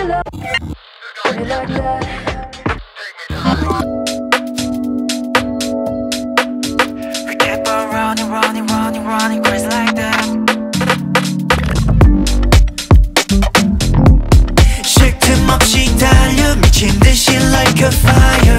your love. Put it like that. We keep on running, running, running, running crazy like that. 쉴 틈 없이 달려 미친 듯이 like a fire.